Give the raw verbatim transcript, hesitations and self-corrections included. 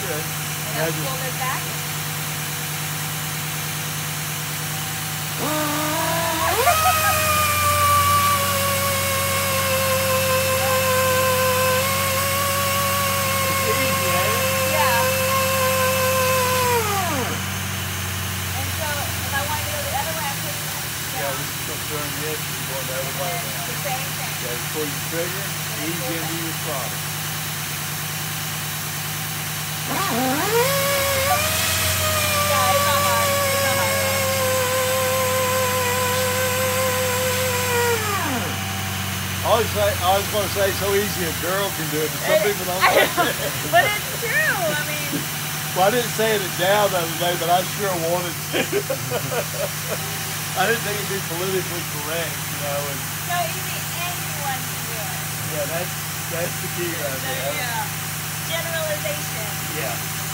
good. And now pull it back. It's easy, ain't it? Yeah. And so, if I want to go the other way, I push it Yeah, down. we just gonna turn this and go the other way now. The same thing. Okay, pull your trigger, ease into your throttle. I always say, I always want to say so easy a girl can do it, but some people don't like it. But it's true. I mean. Well, I didn't say it down the other day, but I sure wanted to. I didn't think it'd be politically correct, you know. And So easy, anyone can do it. yeah, that's that's the key right So, there. yeah. Generalization. Yeah.